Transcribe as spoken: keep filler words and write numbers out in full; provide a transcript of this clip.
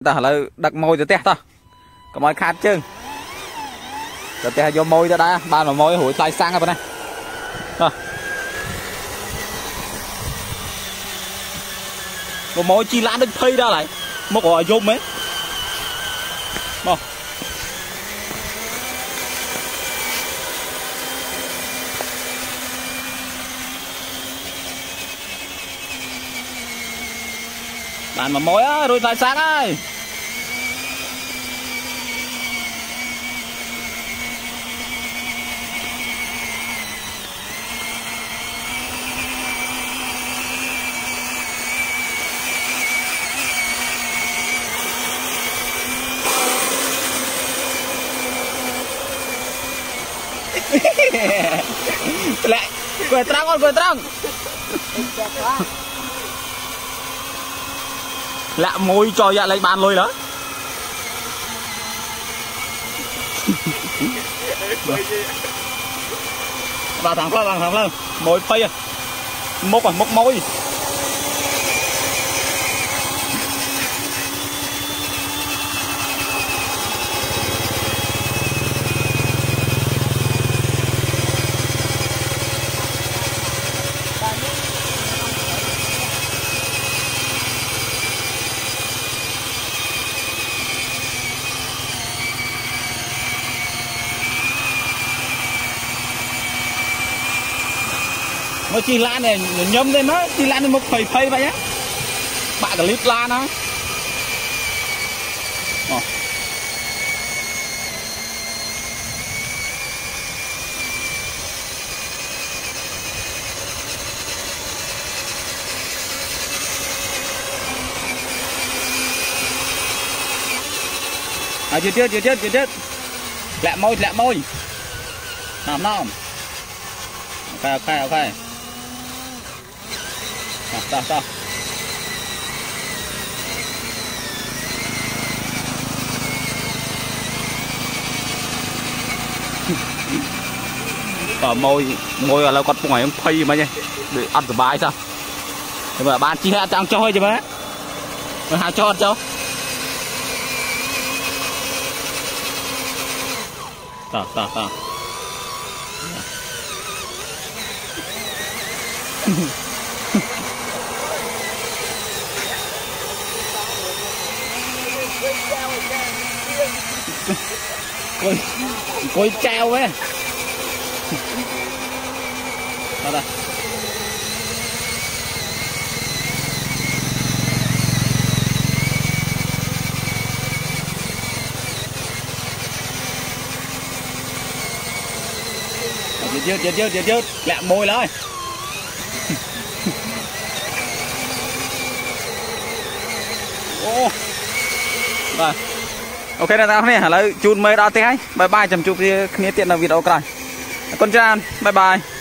ta là đặt môi cho tét thôi có môi khát chứ cho tét vô môi cho đã ba mà môi hủi tay sang ở bên này rồi một môi chi lá được phây ra lại một quả zoom ấy một bạn mà mối á rồi tay sáng ơi lại quay trăng con quay trăng lạ môi cho dạ lấy bàn lôi đó vào thẳng vào thẳng vào môi phây à mốc à mốc môi mà chi lan này nhâm lên nó chi lan này một phẩy phẩy vậy á bạn cả lít lan á à chưa chưa chưa chưa chưa chưa lẹ môi lẹ môi nằm nằm ok ok ok sao sao ở môi môi là con ngoài em phay mà nhỉ để ăn từ bài sao nhưng mà bạn chỉ hạ trang cho chứ mà hạ cho cho tao tao tao coi coi treo ấy đó đây dứt dứt dứt dứt dứt lẹ môi lên ô rồi ok là tao này hả lấy chun mây đau thế bye bye chăm chụp thì kia tiện là video coi con trai bye bye